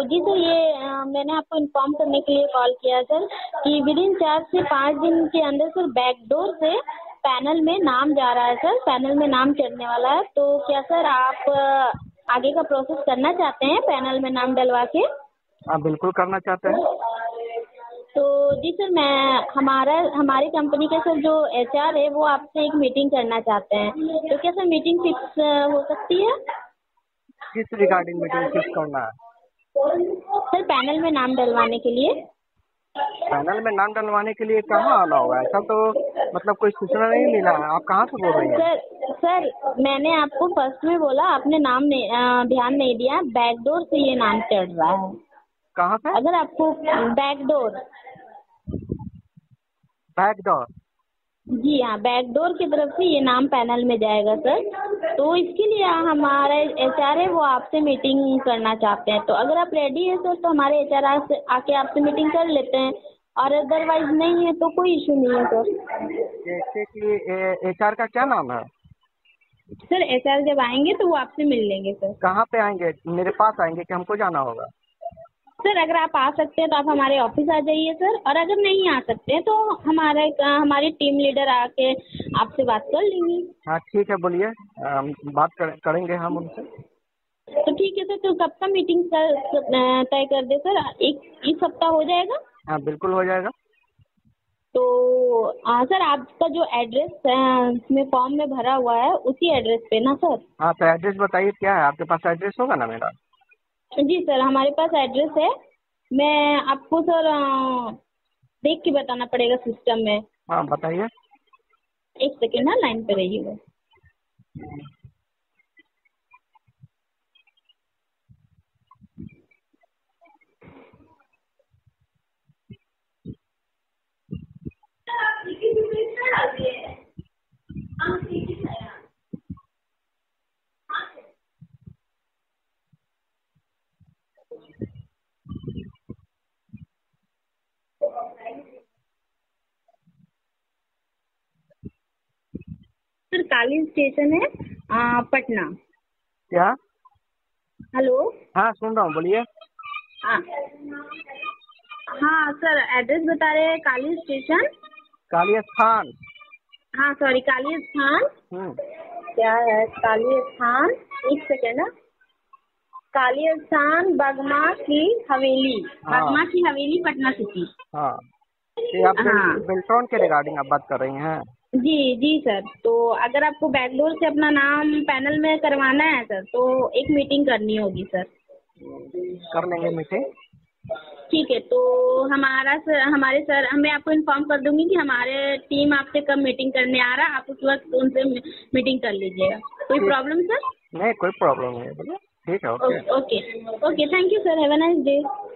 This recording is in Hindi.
जी सर, मैंने आपको इन्फॉर्म करने के लिए कॉल किया सर कि विदिन 4 से 5 दिन के अंदर सर बैकडोर से पैनल में नाम जा रहा है सर, पैनल में नाम चढ़ने वाला है। तो क्या सर आप आगे का प्रोसेस करना चाहते हैं पैनल में नाम डलवा के? हाँ बिल्कुल करना चाहते हैं। तो जी सर, हमारी कंपनी के सर जो HR है वो आपसे एक मीटिंग करना चाहते हैं। तो क्या सर मीटिंग फिक्स हो सकती है? किस रिगार्डिंग मीटिंग फिक्स करना है? सर पैनल में नाम डलवाने के लिए। पैनल में नाम डलवाने के लिए कहाँ आना होगा? ऐसा तो मतलब कोई सूचना नहीं मिला है। आप कहाँ से बोल रही हैं? सर मैंने आपको फर्स्ट में बोला, आपने नाम ध्यान नहीं दिया। बैकडोर से ये नाम चढ़ रहा है। कहाँ से? अगर आपको बैकडोर जी हाँ, बैकडोर की तरफ से ये नाम पैनल में जाएगा सर। तो इसके लिए हमारे HR है वो आपसे मीटिंग करना चाहते हैं। तो अगर आप रेडी है सर तो हमारे HR आके आपसे मीटिंग कर लेते हैं, और अदरवाइज नहीं है तो कोई इशू नहीं है सर। जैसे कि HR का क्या नाम है? सर HR जब आएंगे तो वो आपसे मिल लेंगे सर। कहाँ पे आएंगे? मेरे पास आएंगे कि हमको जाना होगा? सर अगर आप आ सकते हैं तो आप हमारे ऑफिस आ जाइए सर, और अगर नहीं आ सकते हैं तो हमारी टीम लीडर आके आपसे बात कर लेंगी। हाँ ठीक है, बोलिए। करेंगे हम उनसे। तो ठीक है सर, तो कब का मीटिंग तय कर दे सर? एक हफ्ता हो जाएगा? हाँ बिल्कुल हो जाएगा। तो सर आपका जो एड्रेस में फॉर्म में भरा हुआ है उसी एड्रेस पे ना सर? हाँ तो एड्रेस बताइए, क्या है आपके पास? एड्रेस होगा ना मेरा? जी सर, हमारे पास एड्रेस है। मैं आपको सर देख के बताना पड़ेगा सिस्टम में। हाँ बताइए। एक सेकेंड ना, लाइन पे रहिएगा। सर काली स्टेशन है पटना। क्या? हेलो। हाँ सुन रहा हूँ, बोलिए। हाँ हाँ सर, एड्रेस बता रहे हैं काली स्टेशन। काली स्थान। हाँ सॉरी, काली स्थान। क्या है काली स्थान? एक सेकेंड ना। काली स्थान बगमा की हवेली। हाँ। बगमा की हवेली, पटना सिटी। हाँ ये आप बेल्ट्रॉन के रिगार्डिंग आप बात कर रही हैं? जी सर, तो अगर आपको बैकडोर से अपना नाम पैनल में करवाना है सर तो एक मीटिंग करनी होगी सर। कर लेंगे मीटिंग। ठीक है, तो हमारे सर, मैं आपको इन्फॉर्म कर दूंगी कि हमारे टीम आपसे कब मीटिंग करने आ रहा है। आप उस वक्त उनसे मीटिंग कर लीजिएगा। कोई प्रॉब्लम सर? नहीं कोई प्रॉब्लम नहीं है, बोलिए। ठीक है, okay. Okay thank you sir, have a nice day.